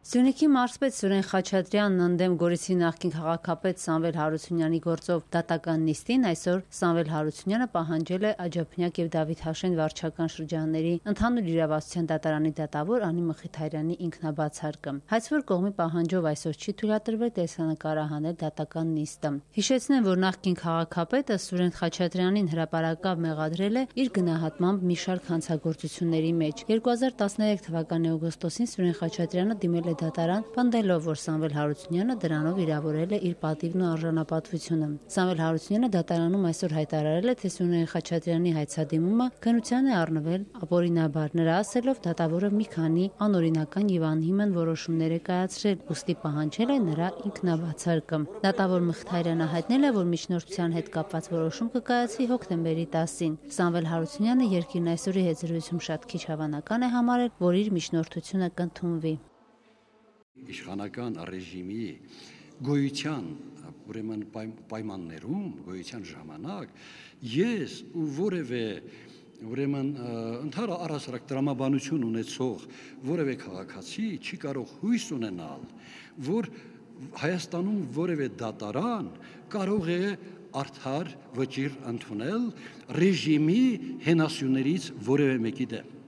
Սյունիքի մարզպետ Սուրեն Խաչատրյանն ընդդեմ Գորիսի նախկին քաղաքապետ Սամվել Հարությունյանի գործով դատական նիստին այսօր Սամվել Հարությունյանը պահանջել է Աջափնյակ եւ Դավիթ Հաշեն վարչական շրջանների ընդհանուր իրավասության դատարանի դատավոր Անի Մխիթարյանի ինքնաբացարկը։ Հայցվոր կողմի պահանջով այսօր չի թույլատրվել տեսանկարահանել դատական նիստը։ Հիշեցնեմ, որ նախկին քաղաքապետը Սուրեն Խաչատրյանին հրապարակավ մեղադրել է իր գնահատմամբ մի շարք հանցագործությունների մեջ։ 2013 թվականի օգոստոսին Սուրեն Խաչատրյանը դիմել է դատարան, պնդելով, որ Սամվել Հարությունյանը դրանով իրավորել է իր պատիվն ու արժանապատվությունը։ Սամվել Հարությունյանը դատարանում այսօր հայտարարել է, թե Սուրեն Խաչատրյանի հայցադիմումը քննության է առնվել ապօրինաբար։ Նրա ասելով, դատավորը մի քանի անօրինական եւ անհիմն որոշումներ է կայացրել, ուստի պահանջել է նրա ինքնաբացարկը։ Դատավոր Մխիթարյանը հայտնել է, որ միջնորդության հետ կապված որոշում կկայացվի հոկտեմբերի 10-ին։ Սամվել Հարությունյանը երկիրն այսօրի հետ զրույցում շատ քիչ հավանական է համարել, որ իր միջնորդությունը կընդունվի։ Իշխանական ռեժիմի գոյության ուրեմն պայմաններում, գոյության ժամանակ ես ու որևէ ուրեմն առհասարակ տրամաբանություն ունեցող որևէ քաղաքացի չի կարող հույս ունենալ, որ Հայաստանում որևէ դատարան կարող է արդար վճիռ ընդունել ռեժիմի հենասյուներից որևէ մեկի դեմ։